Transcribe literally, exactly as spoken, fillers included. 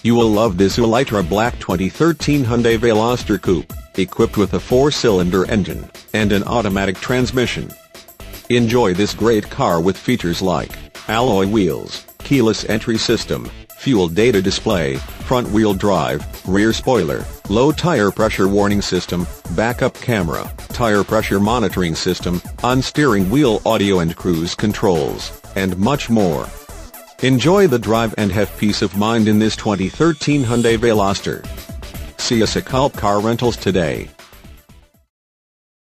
You will love this ultra black twenty thirteen Hyundai Veloster Kulp, equipped with a four-cylinder engine and an automatic transmission. Enjoy this great car with features like alloy wheels, keyless entry system, fuel data display, front-wheel drive, rear spoiler, low tire pressure warning system, backup camera, tire pressure monitoring system, on-steering wheel audio and cruise controls, and much more. Enjoy the drive and have peace of mind in this twenty thirteen Hyundai Veloster. See us at Kulp Car Rentals today.